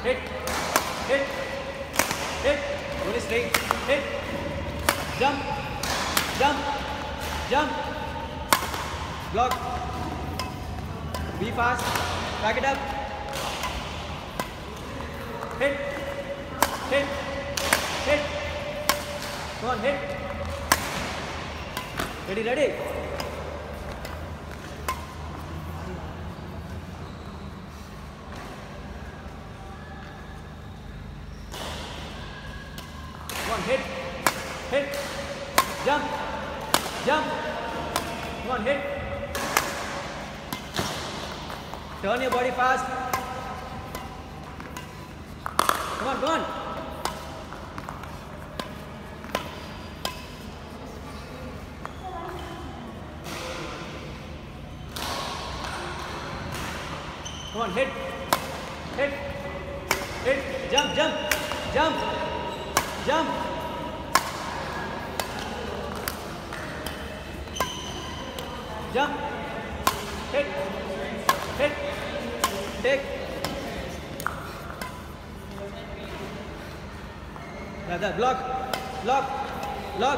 hit, hit, hit, go straight, hit, jump, jump, jump, block, be fast, back it up, hit, hit, hit, come on, hit, ready, ready, come on, hit, hit, jump, jump, come on, hit, turn your body fast, come on, come on, come on, hit, hit, hit, jump, jump, jump, jump, jump, hit, hit, take, like that, block, block, block,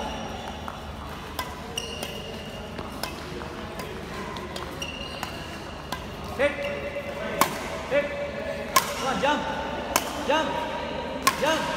hit, hit, come on, jump, jump, jump,